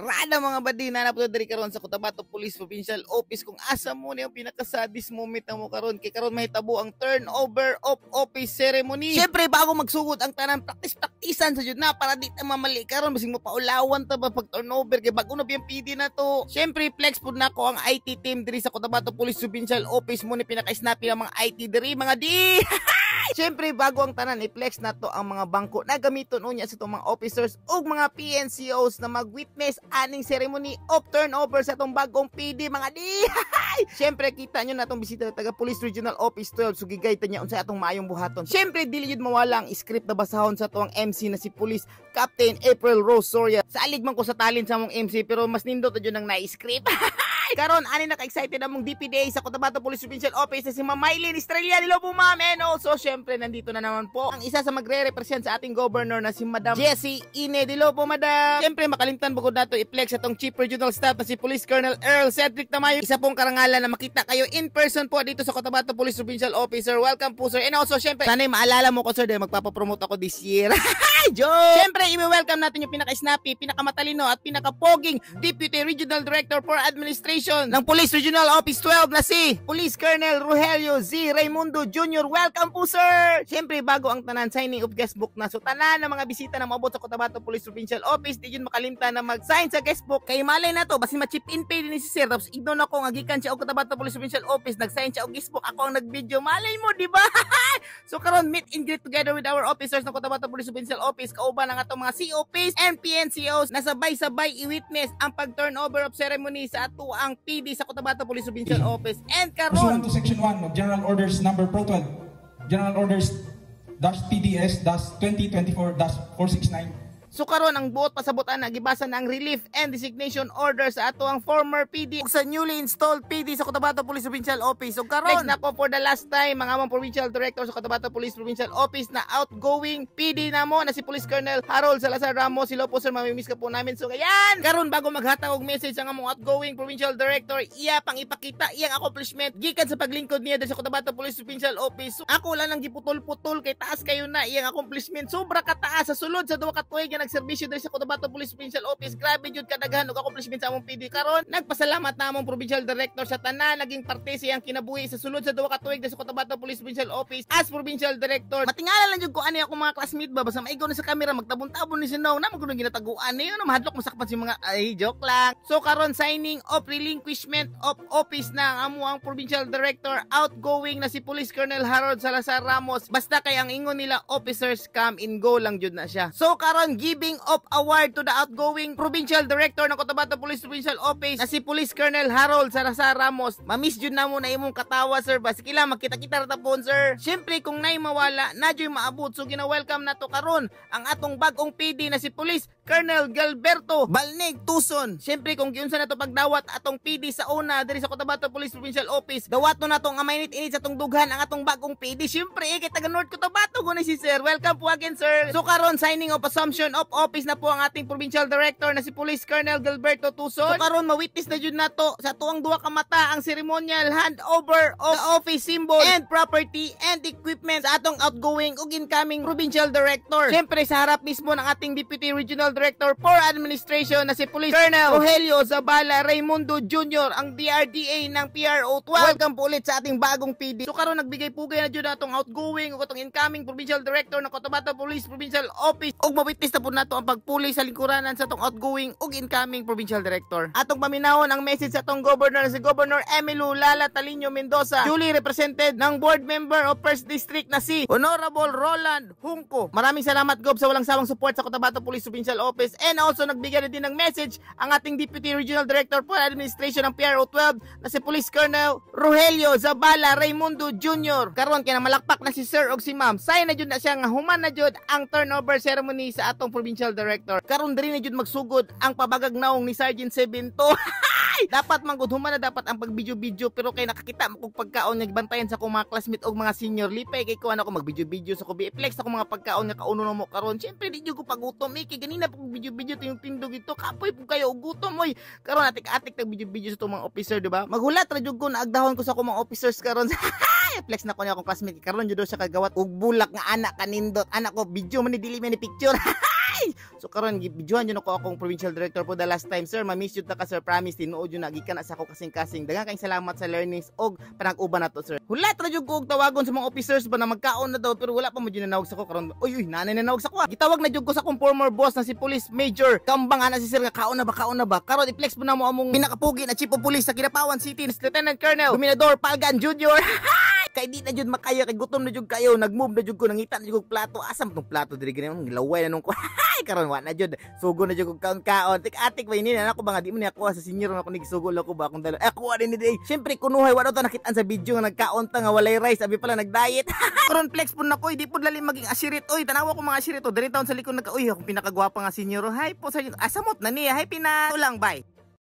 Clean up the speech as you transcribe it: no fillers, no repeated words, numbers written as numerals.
Rada mga badi na napunta diri karon sa Cotabato Police Provincial Office kung asa mo na yung pinakasadis moment na mo karon kay karon mahitabo ang turnover of office ceremony. Syempre bago magsugod ang tanan practice-practicean sa jud na para di ta mamali karon basig mapaulawan ta ba pag turnover kay bago na biyang PD na to. Syempre flex pud nako ang IT team diri sa Cotabato Police Provincial Office mo ni pinaka-snappy ng mga IT diri mga di. Siyempre, bago ang tanan, i-flex na to ang mga bangko na gamiton unya sa itong mga officers o mga PNCOs na mag-witness aning ceremony of turnover sa itong bagong PD, mga di! Siyempre, kita nyo na itong bisita na taga Police Regional Office 12, so gigayta niya unsay atong maayong buhaton. Siyempre, dili yun mawala ang script na basahon sa itong MC na si Police Captain April Rose Soria. Salig man ko sa talent sa mong MC, pero mas nindot na yun ang na-script. Karon ani naka-excited among DPDA sa Cotabato Police Provincial Office na si Ma'am Mylene Estrella. Hello po ma'am. And also syempre nandito na naman po ang isa sa magre-represent sa ating governor na si Madam Jessie Ine. Hello po madam. Syempre makalimtan bukod dato i-flex atong Chief Regional Staff na si Police Colonel Earl Cedric Tamayo. Isa pong karangalan na makita kayo in person po dito sa Cotabato Police Provincial Office. Sir, welcome po sir. And also syempre sana'y maalala mo ko sir dahil magpapapromote ako this year. Syempre i-welcome natin yung pinaka-snappy, pinaka-matalino at pinaka-poging Deputy Regional Director for Administration ng Police Regional Office 12 na si Police Colonel Rogelio Z. Raimundo Jr. Welcome po sir! Siyempre bago ang tanan signing of guestbook na so tanan ng mga bisita na maabot sa Cotabato Police Provincial Office di yun makalimtan na mag-sign sa guestbook kay malay na to basi ma-chip in pay din si sir tapos ignon ako nga gikan siya og Cotabato Police Provincial Office nag-sign siya og guestbook ako ang nag-video malay mo di ba? So karon meet and greet together with our officers ng Cotabato Police Provincial Office kauban ang atong mga COPs and PNCOs na sabay-sabay i-witness ang pag-turnover of ceremony sa ato ang PD sa Cotabato Police Provincial Office. And karon to Section 1 of General Orders number Pro 12, General Orders PDS-2024-469. So karon ang buot pasabutan na gibasa na ang relief and designation order sa ato ang former PD ug sa newly installed PD sa Cotabato Police Provincial Office. So karon nako for the last time mga among provincial director sa Cotabato Police Provincial Office na outgoing PD namo na si Police Colonel Harold Salazar Ramos. Hello po sir, mamimiss ka po namin. So kayan karon bago maghatag og message ang among outgoing provincial director iya pang ipakita iyang accomplishment gikan sa paglingkod niya sa Cotabato Police Provincial Office. So, ako lang nang giputol-putol kay taas kayo na iyang accomplishment sobra ka taas sa sulod sa duha ka tuig nagserbisyo diri sa Cotabato Police Provincial Office. Grabe jud kadaghan og accomplishment sa among PD karon. Nagpasalamat na among provincial director sa tanan naging parte siyang kinabuhi sa sulod sa duha ka tuig sa Cotabato Police Provincial Office as provincial director. Matingala lang jud ko ani ako mga classmate ba basta maigaw na sa camera magtabon-tabon ni sinaw na magkuno ginataguan niyo na mahadlok masakpan si mga ay joke lang. So karon signing of relinquishment of office na ang amo ang provincial director outgoing na si Police Colonel Harold Salazar Ramos. Basta kay ang ingon nila officers come and go lang jud na siya. So karon giving of award to the outgoing provincial director ng Cotabato Police Provincial Office na si Police Colonel Harold Salazar Ramos. Mamiss jud na mo na imong katawa sir ba sige lang magkita-kita ra tapon sir. Syempre kung nay mawala na joy maabot so gina-welcome na to karon ang atong bagong PD na si Police Colonel Galberto Balnig Tuson. Syempre kung giunsa na to pagdawat atong PD sa una diri sa Cotabato Police Provincial Office dawat no nato nga mainit-init sa atong dughan ang atong bagong PD. Syempre kay taga North Cotabato guni si sir. Welcome po again sir. So karon signing of assumption of office na po ang ating provincial director na si Police Colonel Galberto Tuson. So karon mawitness na jud nato sa tuang duha ka mata ang ceremonial handover of the office symbol and property and equipment sa atong outgoing ug incoming provincial director. Syempre sa harap mismo ng ating Deputy Regional Director for Administration na si Police Colonel Rogelio Zabala Raimundo Jr. ang DRDA ng PRO 12. Welcome po ulit sa ating bagong PD. So karon nagbigay pugay na jud atong outgoing ug atong incoming provincial director ng Cotabato Police Provincial Office ug mawitness na po nato ang pagpuli sa lingkuranan sa atong outgoing ug incoming provincial director. Atong paminawon ang message sa atong governor si Governor Emilio Lala Talino Mendoza, duly represented ng board member of First District na si Honorable Roland Hunco. Maraming salamat Gob sa walang sawang support sa Cotabato Police Provincial Office and also nagbigay din ng message ang ating Deputy Regional Director for Administration ng PRO 12 na si Police Colonel Rogelio Zabala Raimundo Jr. Karon kay na malakpak na si sir og si ma'am. Say na jud na siya nga human na jud ang turnover ceremony sa atong provincial director. Karon diri na jud magsugod ang pabagag naong ni Sergeant Sebento. Dapat manggod human na dapat ang pagbidyo-bidyo pero kay nakakita mo kog pagkaon nga gibantayan sa akong mga classmate og mga senior lipay kay kuan ako magbidyo-bidyo sa ko i-flex ako mga pagkaon nga kauno na mo karon. Syempre di jud ko pagutom kay ganina pag bidyo-bidyo tindog ito kapoy po kayo og gutom oy. Karon atik-atik tag bidyo-bidyo sa tong mga officer di ba? Maghulat ra jud ko naagdahon ko sa akong mga officers karon. Flex na ko niya akong classmate karon jud siya kagawat og bulak nga anak kanindot. Anak ko video man ni dili man ni picture. So karon gibidyohan yun ako akong provincial director po the last time, sir. Ma-miss yun ta ka, sir. Promise tinuod yun na gikan na sa ako kasing-kasing. Daghang kayong salamat sa learnings og panag-uban nato, sir. Hulat ra jud ko og tawagon sa mga officers ba na magkaon na daw pero wala pa mo jud nanawag sa ko karon. Uy, nanay nanawag sa ko. Gitawag na jud ko sa akong former boss na si Police Major Kambang ana si sir nga kaon na ba. Karon i-flex mo na mo among pinakapugi na chief of police sa Kinapawan City, Lieutenant Colonel Dominador Palgan Jr. Kay di na jud makaya, kay gutom na jud kayo, nag-move na jud ko, nangita na jud ko plato. Asam tong plato diri gani, gilaway na nung ko. Karon wa na jud. Sugo na jud ko kaon-kaon. Tik-atik ba ini na ako ba nga di mo ni ako sa senior na ako nigsugo ko ba akong dala. Ako din ni. Syempre kunuhay wa daw ta nakitaan sa video nga nagkaon ta nga walay rice, abi pala nag-diet. Karon flex pud nako, di pud lalim maging asirit. Oy, tanawa ko mga asirit. Diri taon sa likod nagka, uy, akong pinakagwapa nga senior. Hay po sa asamot na niya. Hay pina lang, bye.